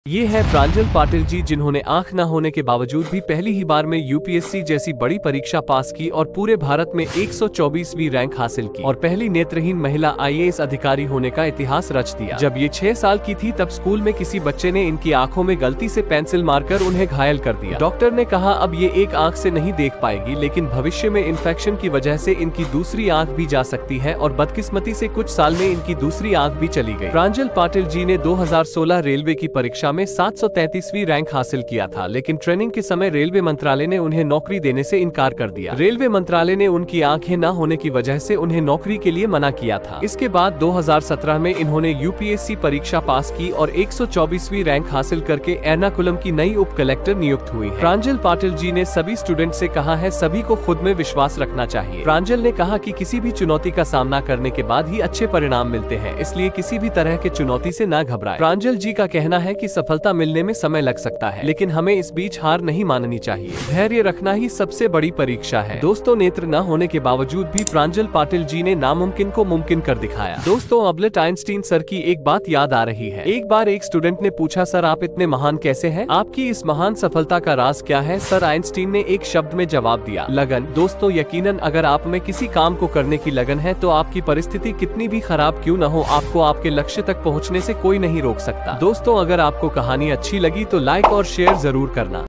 ये है प्रांजल पाटिल जी, जिन्होंने आंख न होने के बावजूद भी पहली ही बार में यूपीएससी जैसी बड़ी परीक्षा पास की और पूरे भारत में 124वीं रैंक हासिल की और पहली नेत्रहीन महिला आईएएस अधिकारी होने का इतिहास रच दिया। जब ये 6 साल की थी तब स्कूल में किसी बच्चे ने इनकी आंखों में गलती से पेंसिल मारकर उन्हें घायल कर दिया। डॉक्टर ने कहा अब ये एक आंख से नहीं देख पाएगी, लेकिन भविष्य में इन्फेक्शन की वजह से इनकी दूसरी आंख भी जा सकती है और बदकिस्मती से कुछ साल में इनकी दूसरी आंख भी चली गई। प्रांजल पाटिल जी ने 2016 रेलवे की परीक्षा में 733वीं रैंक हासिल किया था, लेकिन ट्रेनिंग के समय रेलवे मंत्रालय ने उन्हें नौकरी देने से इनकार कर दिया। रेलवे मंत्रालय ने उनकी आंखें न होने की वजह से उन्हें नौकरी के लिए मना किया था। इसके बाद 2017 में इन्होंने यूपीएससी परीक्षा पास की और 124वीं रैंक हासिल करके एर्नाकुलम की नई उप कलेक्टर नियुक्त हुई है। प्रांजल पाटिल जी ने सभी स्टूडेंट से कहा है सभी को खुद में विश्वास रखना चाहिए। प्रांजल ने कहा कि किसी भी चुनौती का सामना करने के बाद ही अच्छे परिणाम मिलते हैं, इसलिए किसी भी तरह के चुनौती से न घबराएं। प्रांजल जी का कहना है कि सफलता मिलने में समय लग सकता है, लेकिन हमें इस बीच हार नहीं माननी चाहिए। धैर्य रखना ही सबसे बड़ी परीक्षा है। दोस्तों, नेत्र न होने के बावजूद भी प्रांजल पाटिल जी ने नामुमकिन को मुमकिन कर दिखाया। दोस्तों, अल्बर्ट आइंस्टीन सर की एक बात याद आ रही है। एक बार एक स्टूडेंट ने पूछा, सर आप इतने महान कैसे हैं? आपकी इस महान सफलता का राज क्या है? सर आइंस्टीन ने एक शब्द में जवाब दिया, लगन। दोस्तों, यकीनन अगर आप में किसी काम को करने की लगन है तो आपकी परिस्थिति कितनी भी खराब क्यों न हो, आपको आपके लक्ष्य तक पहुँचने से कोई नहीं रोक सकता। दोस्तों, अगर आपको कहानी अच्छी लगी तो लाइक और शेयर जरूर करना।